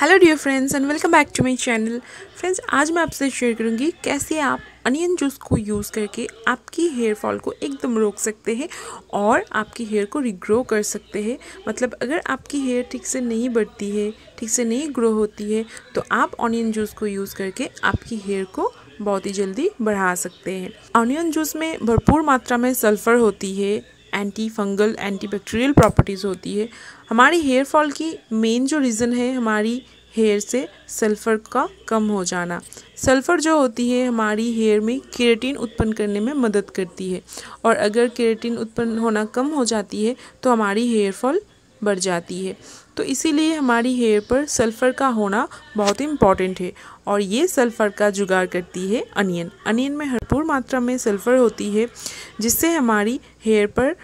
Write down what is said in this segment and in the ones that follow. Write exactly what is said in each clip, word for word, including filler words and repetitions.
Hello dear friends and welcome back to my channel. Friends, आज मैं आपसे share करूंगी कैसे आप अनियन जूस को यूज़ करके आपकी हेयर फॉल को एकदम रोक सकते हैं और आपकी हेयर को रिग्रो कर सकते हैं। मतलब अगर आपकी हेयर ठीक से नहीं बढ़ती है, ठीक से नहीं ग्रो होती है, तो आप अनियन जूस को यूज़ करके आपकी हेयर को बहुत ही जल्दी बढ़ा सकते हैं। अनियन जूस में भरपूर मात्रा में सल्फ़र होती है, anti fungal anti bacterial properties होती है। हमारी हेयर फॉल की मेन जो रीज़न है हमारी हेयर से सल्फ़र का कम हो जाना। सल्फ़र जो होती है हमारी हेयर में केराटिन उत्पन्न करने में मदद करती है, और अगर केराटिन उत्पन्न होना कम हो जाती है तो हमारी हेयर फॉल बढ़ जाती है। तो इसीलिए हमारी हेयर पर सल्फ़र का होना बहुत ही इम्पॉर्टेंट है, और ये सल्फ़र का जुगाड़ करती है अनियन। अनियन में भरपूर मात्रा में सल्फ़र होती है, जिससे हमारी हेयर पर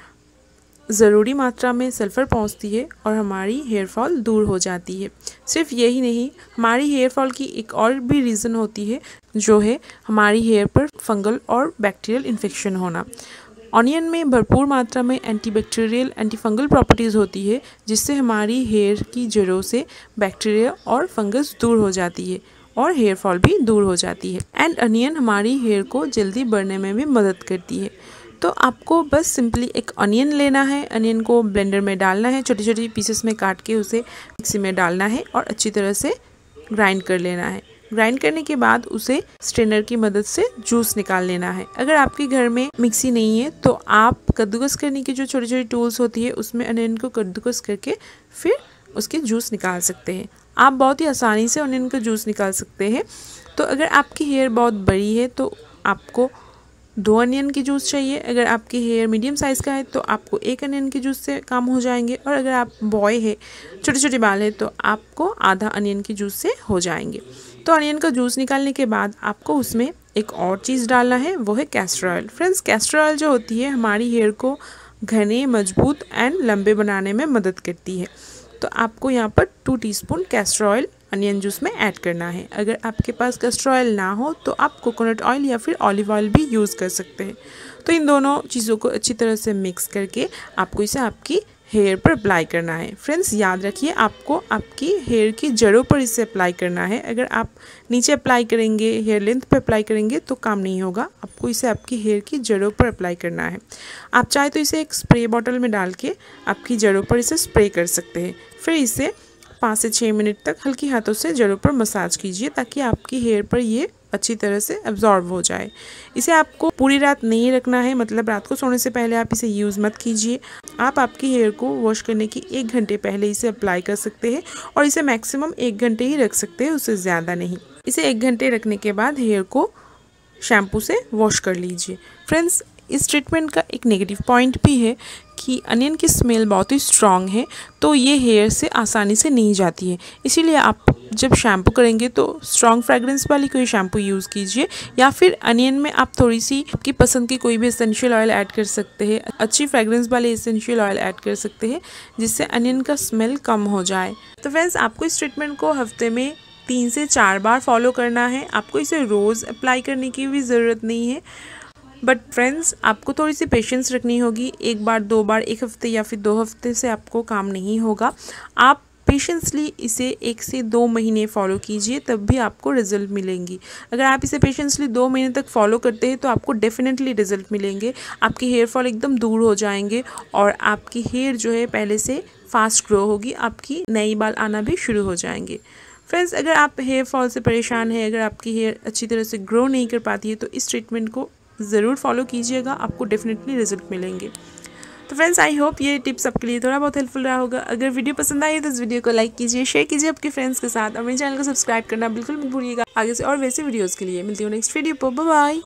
ज़रूरी मात्रा में सल्फ़र पहुंचती है और हमारी हेयर फॉल दूर हो जाती है। सिर्फ यही नहीं, हमारी हेयर फॉल की एक और भी रीज़न होती है, जो है हमारी हेयर पर फंगल और बैक्टीरियल इन्फेक्शन होना। ऑनियन में भरपूर मात्रा में एंटीबैक्टीरियल एंटी फंगल प्रॉपर्टीज़ होती है, जिससे हमारी हेयर की जड़ों से बैक्टीरिया और फंगस दूर हो जाती है और हेयर फॉल भी दूर हो जाती है। एंड अनियन हमारी हेयर को जल्दी बढ़ने में भी मदद करती है। तो आपको बस सिंपली एक अनियन लेना है, अनियन को ब्लेंडर में डालना है, छोटी छोटी पीसेस में काट के उसे मिक्सी में डालना है और अच्छी तरह से ग्राइंड कर लेना है। ग्राइंड करने के बाद उसे स्ट्रेनर की मदद से जूस निकाल लेना है। अगर आपके घर में मिक्सी नहीं है तो आप कद्दूकस करने की जो छोटी छोटी टूल्स होती है उसमें अनियन को कद्दूकस करके फिर उसके जूस निकाल सकते हैं। आप बहुत ही आसानी से अनियन का जूस निकाल सकते हैं। तो अगर आपकी हेयर बहुत बड़ी है तो आपको दो अनियन की जूस चाहिए। अगर आपकी हेयर मीडियम साइज़ का है तो आपको एक अनियन की जूस से काम हो जाएंगे, और अगर आप बॉय है, छोटे छोटे बाल है, तो आपको आधा अनियन की जूस से हो जाएंगे। तो अनियन का जूस निकालने के बाद आपको उसमें एक और चीज़ डालना है, वो है कैस्टर ऑयल। फ्रेंड्स, कैस्टर ऑयल जो होती है हमारी हेयर को घने, मजबूत एंड लंबे बनाने में मदद करती है। तो आपको यहाँ पर two teaspoon castor oil onion juice में ऐड करना है। अगर आपके पास कैस्टर ऑयल ना हो तो आप कोकोनट ऑयल या फिर ऑलिव ऑयल भी यूज़ कर सकते हैं। तो इन दोनों चीज़ों को अच्छी तरह से मिक्स करके आपको इसे आपकी हेयर पर अप्लाई करना है। फ्रेंड्स, याद रखिए आपको आपकी हेयर की जड़ों पर इसे अप्लाई करना है। अगर आप नीचे अप्लाई करेंगे, हेयर लेंथ पर अप्लाई करेंगे तो काम नहीं होगा। आपको इसे आपकी हेयर की जड़ों पर अप्लाई करना है। आप चाहे तो इसे एक स्प्रे बॉटल में डाल के आपकी जड़ों पर इसे स्प्रे कर सकते हैं। फिर इसे पाँच से छः मिनट तक हल्की हाथों से जड़ों पर मसाज कीजिए, ताकि आपकी हेयर पर ये अच्छी तरह से एब्जॉर्ब हो जाए। इसे आपको पूरी रात नहीं रखना है, मतलब रात को सोने से पहले आप इसे यूज़ मत कीजिए। आप आपकी हेयर को वॉश करने की एक घंटे पहले इसे अप्लाई कर सकते हैं, और इसे मैक्सिमम एक घंटे ही रख सकते हैं, उससे ज़्यादा नहीं। इसे एक घंटे रखने के बाद हेयर को शैम्पू से वॉश कर लीजिए। फ्रेंड्स, इस ट्रीटमेंट का एक नेगेटिव पॉइंट भी है कि अनियन की स्मेल बहुत ही स्ट्रॉन्ग है, तो ये हेयर से आसानी से नहीं जाती है। इसीलिए आप जब शैम्पू करेंगे तो स्ट्रॉन्ग फ्रेगरेंस वाली कोई शैम्पू यूज़ कीजिए, या फिर अनियन में आप थोड़ी सी आपकी पसंद की कोई भी एसेंशियल ऑयल ऐड कर सकते हैं। अच्छी फ्रेगरेंस वाले एसेंशियल ऑयल ऐड कर सकते हैं, जिससे अनियन का स्मेल कम हो जाए। तो फ्रेंड्स, आपको इस ट्रीटमेंट को हफ्ते में तीन से चार बार फॉलो करना है। आपको इसे रोज़ अप्लाई करने की भी ज़रूरत नहीं है, बट फ्रेंड्स आपको थोड़ी सी पेशेंस रखनी होगी। एक बार, दो बार, एक हफ्ते या फिर दो हफ्ते से आपको काम नहीं होगा। आप पेशेंसली इसे एक से दो महीने फॉलो कीजिए, तब भी आपको रिजल्ट मिलेंगी। अगर आप इसे पेशेंसली दो महीने तक फॉलो करते हैं तो आपको डेफिनेटली रिजल्ट मिलेंगे। आपकी हेयर फॉल एकदम दूर हो जाएंगे, और आपकी हेयर जो है पहले से फास्ट ग्रो होगी, आपकी नई बाल आना भी शुरू हो जाएंगे। फ्रेंड्स, अगर आप हेयर फॉल से परेशान हैं, अगर आपकी हेयर अच्छी तरह से ग्रो नहीं कर पाती है, तो इस ट्रीटमेंट को ज़रूर फॉलो कीजिएगा, आपको डेफिनेटली रिजल्ट मिलेंगे। तो फ्रेंड्स, आई होप ये टिप्स आपके लिए थोड़ा बहुत हेल्पफुल रहा होगा। अगर वीडियो पसंद आई तो इस वीडियो को लाइक कीजिए, शेयर कीजिए आपके फ्रेंड्स के साथ, और मेरे चैनल को सब्सक्राइब करना बिल्कुल मत भूलिएगा। आगे से और वैसे वीडियोज़ के लिए मिलती हूँ नेक्स्ट वीडियो पर। Bye bye.